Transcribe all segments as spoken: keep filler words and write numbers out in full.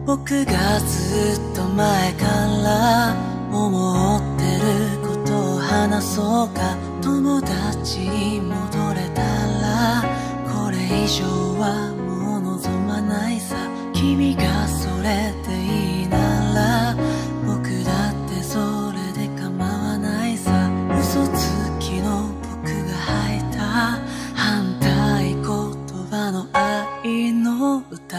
僕がずっと前から思ってることを話そうか。友達に戻れたらこれ以上はもう望まないさ。君がそれでいいなら僕だってそれで構わないさ。嘘つきの僕が吐いた反対言葉の愛の歌。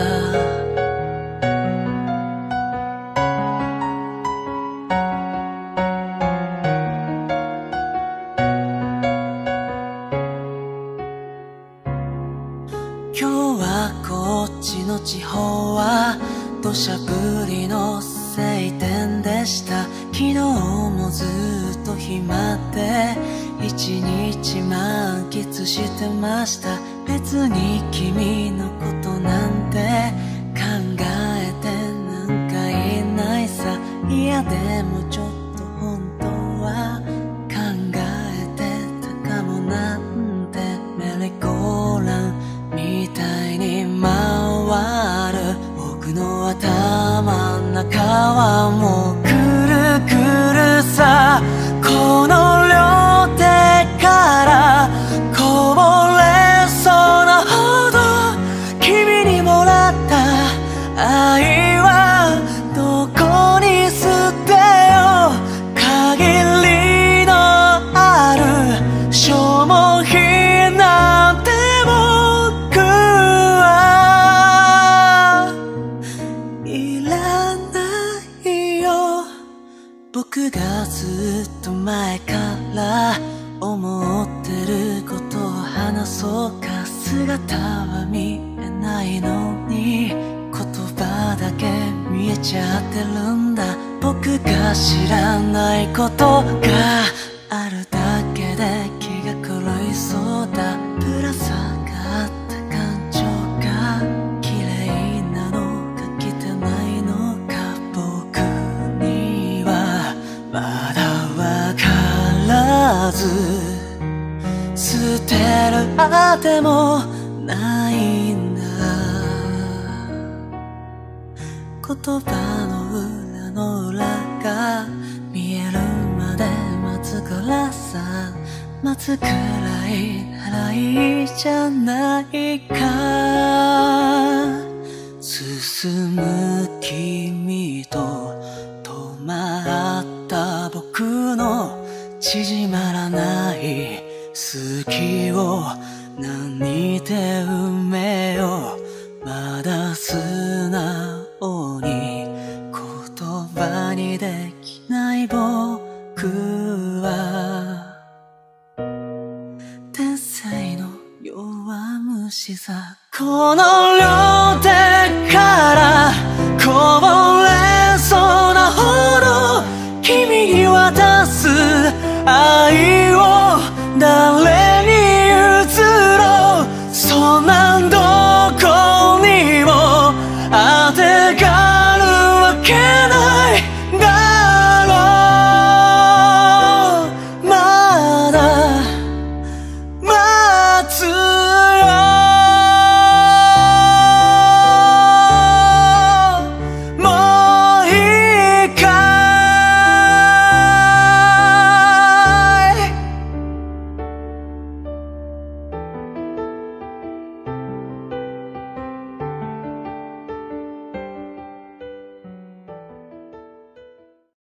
今日はこっちの地方は土砂降りの晴天でした。昨日もずっと暇で一日満喫してました。別に君のことなんて考えてなんかいないさ。いやでもちょっと本当は考えてたかもなんて。メリーゴーランみたいに回る僕の頭の中はもうくるくるさ。この両手からこぼれそうなほど君にもらった愛はどこに捨てよう。限りのある消耗品なんて僕はいらないよ。僕がずっと前から思ってることを話そうか。姿は見えないのに言葉だけ見えちゃってるんだ。僕が知らないことがあるだけで気が狂いそうだ。ぶら下がった感情が綺麗なのか汚いのか僕にはまだわからず。捨てるあてもないんだ。言葉の裏の裏が見えるまで待つからさ。待つくらいならいいじゃないか。進む君と止まった僕の縮まらない好きを何で埋めよう。まだ素直に言葉にできない僕は天才の弱虫さ。この両手からこぼれそうなほど君に渡す愛を誰に譲ろう。そんなんどこにも当てが